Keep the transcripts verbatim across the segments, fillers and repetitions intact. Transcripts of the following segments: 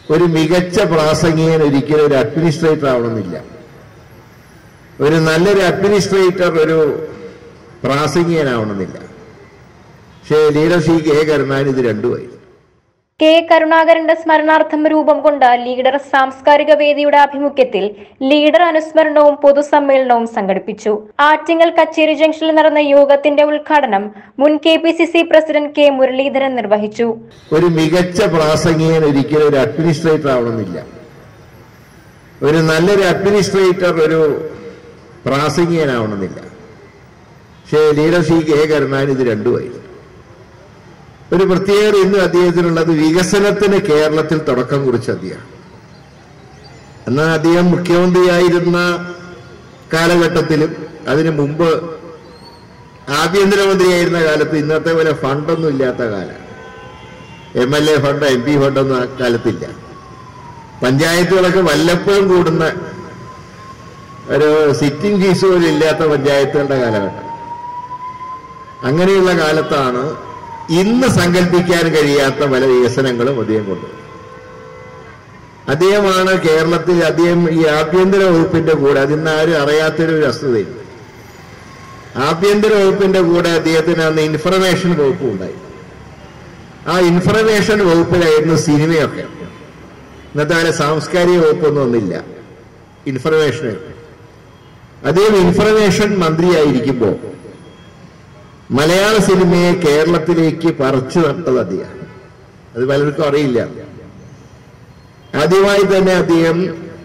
ഒരു മികച്ച പ്രാസംഗികൻ ഒരിക്കലും ഒരു അഡ്മിനിസ്ട്രേറ്റർ ആവണമെന്നില്ല. ഒരു നല്ലൊരു അഡ്മിനിസ്ട്രേറ്റർ ഒരു പ്രാസംഗികനാവണമെന്നില്ല. പക്ഷേ ലീഡർ ശ്രീ കെ കരുണാനിധി ഇത് രണ്ടുമായി. കെ കരുണാകരന്റെ സ്മരണാർത്ഥം രൂപം കൊണ്ട ലീഡർ സാംസ്കാരിക വേദിയുടെ ആഭിമുഖ്യത്തിൽ ലീഡർ അനുസ്മരണവും പൊതുസമ്മേളനവും സംഘടിപ്പിച്ചു. ആറ്റിങ്ങൽ കച്ചേരി ജംഗ്ഷനിൽ നടന്ന യോഗത്തിന്റെ ഉദ്ഘാടനം മുൻ K P C C president K Muraleedharan നിർവഹിച്ചു. ഒരു മികച്ച പ്രാസംഗികൻ ഒരിക്കലും ഒരു അഡ്മിനിസ്ട്രേറ്റർ ആവണമെന്നില്ല. ഒരു നല്ലൊരു അഡ്മിനിസ്ട്രേറ്റർ ഒരു പ്രാസംഗികനാവണമെന്നില്ല. പക്ഷേ ലീഡർ ശ്രീ കെ കരുണാനിധി ഇത് രണ്ടുമായി. ഒരു പ്രത്യേകത ഇന്ന് അദ്ദേഹത്തിനുള്ളത് വികസനത്തിന് കേരളത്തിൽ തുടക്കം കുറിച്ച അദ്ദേഹം. എന്നാൽ അദ്ദേഹം മുഖ്യമന്ത്രിയായിരുന്ന കാലഘട്ടത്തിലും അതിനു മുമ്പ് ആഭ്യന്തരമന്ത്രിയായിരുന്ന കാലത്ത് ഇന്നത്തെ പോലെ ഫണ്ടൊന്നും ഇല്ലാത്ത കാലമാണ്. M L A fund M P ഫണ്ടൊന്നും ആ കാലത്തില്ല. പഞ്ചായത്തുകളൊക്കെ വല്ലപ്പോഴും കൂടുന്ന ഒരു സിറ്റിംഗ് ഫീസ് പോലും ഇല്ലാത്ത പഞ്ചായത്തുകളുടെ കാലഘട്ടം. അങ്ങനെയുള്ള കാലത്താണ് ഇന്ന് സങ്കല്പിക്കാൻ കഴിയാത്ത പല വികസനങ്ങളും അദ്ദേഹം കൊണ്ടുവരും. അദ്ദേഹമാണ് കേരളത്തിൽ അദ്ദേഹം ഈ ആഭ്യന്തര വകുപ്പിന്റെ കൂടെ അതിന്ന് ആരും അറിയാത്തൊരു വസ്തുതയുണ്ട്. ആഭ്യന്തര വകുപ്പിന്റെ കൂടെ അദ്ദേഹത്തിന് അന്ന് ഇൻഫർമേഷൻ വകുപ്പ് ഉണ്ടായി. ആ ഇൻഫർമേഷൻ വകുപ്പിലായിരുന്നു സിനിമയൊക്കെ. ഇന്നത്തെ പോലെ സാംസ്കാരിക വകുപ്പൊന്നും ഒന്നില്ല, ഇൻഫർമേഷൻ. അദ്ദേഹം ഇൻഫർമേഷൻ മന്ത്രിയായിരിക്കുമ്പോൾ മലയാള സിനിമയെ കേരളത്തിലേക്ക് പറിച്ചു നട്ടത് അദ്ദേഹം. അത് പലർക്കും അറിയില്ല. ആദ്യമായി തന്നെ അദ്ദേഹം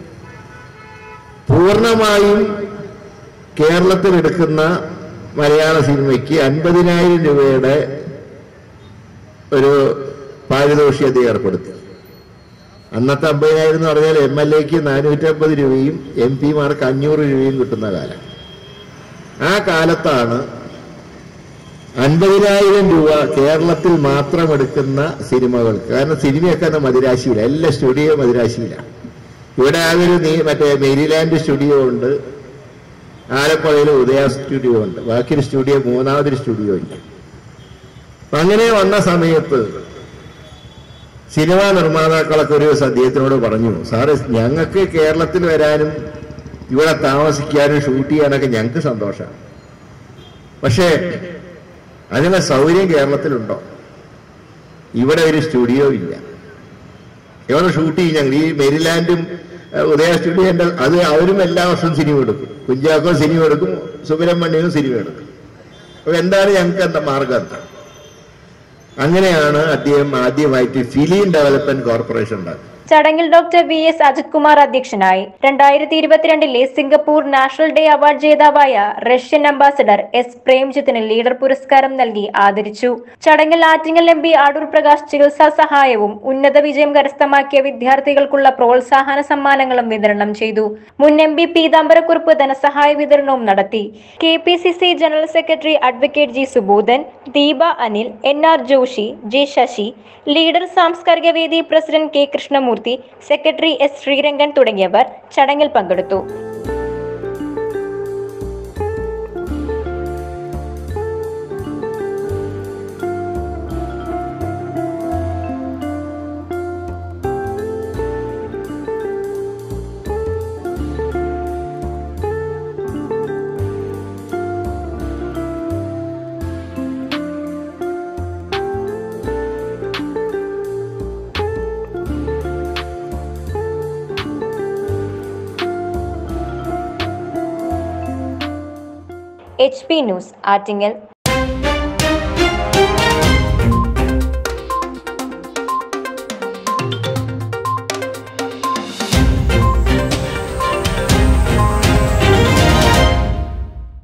പൂർണ്ണമായും കേരളത്തിൽ എടുക്കുന്ന മലയാള സിനിമയ്ക്ക് അൻപതിനായിരം രൂപയുടെ ഒരു പാരിതോഷികം അദ്ദേഹം ഏർപ്പെടുത്തി. അന്നത്തെ അമ്പതിനായിരം എന്ന് പറഞ്ഞാൽ എം എൽ എക്ക് നാനൂറ്റി അമ്പത് രൂപയും എം പിമാർക്ക് അഞ്ഞൂറ് രൂപയും കിട്ടുന്ന കാലം. ആ കാലത്താണ് അൻപതിനായിരം രൂപ കേരളത്തിൽ മാത്രം എടുക്കുന്ന സിനിമകൾക്ക്. കാരണം സിനിമയൊക്കെ അന്ന് മദിരാശിയില്ല, എല്ലാ സ്റ്റുഡിയോ മദിരാശിയിലാണ്. ഇവിടെ ആകെ ഒരു നീ മറ്റേ മേരിലാൻഡ് സ്റ്റുഡിയോ ഉണ്ട്, ആലപ്പുഴയിൽ ഉദയ സ്റ്റുഡിയോ ഉണ്ട്, ബാക്കിയൊരു സ്റ്റുഡിയോ മൂന്നാമതൊരു സ്റ്റുഡിയോ ഇല്ല. അങ്ങനെ വന്ന സമയത്ത് സിനിമാ നിർമ്മാതാക്കളൊക്കെ ഒരു ദിവസം അദ്ദേഹത്തിനോട് പറഞ്ഞു, സാറ് ഞങ്ങൾക്ക് കേരളത്തിൽ വരാനും ഇവിടെ താമസിക്കാനും ഷൂട്ട് ചെയ്യാനൊക്കെ ഞങ്ങൾക്ക് സന്തോഷമാണ്, പക്ഷേ അതിനുള്ള സൗകര്യം കേരളത്തിലുണ്ടോ? ഇവിടെ ഒരു സ്റ്റുഡിയോ ഇല്ല, ഇവിടെ ഷൂട്ട് ചെയ്യും ഞങ്ങൾ. ഈ മെരിലാൻഡും ഉദയ സ്റ്റുഡിയോന്റെ അത് അവരും എല്ലാ വർഷവും സിനിമ എടുക്കും, കുഞ്ചാക്കോ സിനിമ എടുക്കും, സുബ്രഹ്മണ്യനും സിനിമ എടുക്കും. അപ്പൊ എന്താണ് ഞങ്ങൾക്ക് എന്താ മാർഗം എന്താ? അങ്ങനെയാണ് അദ്ദേഹം ആദ്യമായിട്ട് ഫിലിം ഡെവലപ്മെന്റ് കോർപ്പറേഷൻ ഉണ്ടാക്കുന്നത്. ചടങ്ങിൽ doctor V S Ajith Kumar അധ്യക്ഷനായി. രണ്ടായിരത്തി ഇരുപത്തിരണ്ടിലെ സിംഗപ്പൂർ നാഷണൽ ഡേ അവാർഡ് ജേതാവായ റഷ്യൻ അംബാസഡർ എസ് പ്രേംജിത്തിന് ലീഡർ പുരസ്കാരം നൽകി ആദരിച്ചു. ചടങ്ങിൽ ആറ്റിങ്ങൽ എം പി അടൂർ പ്രകാശ് ചികിത്സാ സഹായവും ഉന്നത വിജയം കരസ്ഥമാക്കിയ വിദ്യാർത്ഥികൾക്കുള്ള പ്രോത്സാഹന സമ്മാനങ്ങളും വിതരണം ചെയ്തു. മുൻ എം പി പീതാംബരക്കുറുപ്പ് ധനസഹായ വിതരണവും നടത്തി. K P C C general secretary advocate G Subodhan, Deepa Anil, N R Joshi, J Sasi, leader സാംസ്കാരിക വേദി president K Krishnamoorthy, secretary S Sreerangan തുടങ്ങിയവർ ചടങ്ങിൽ പങ്കെടുത്തു. H P news Attingal.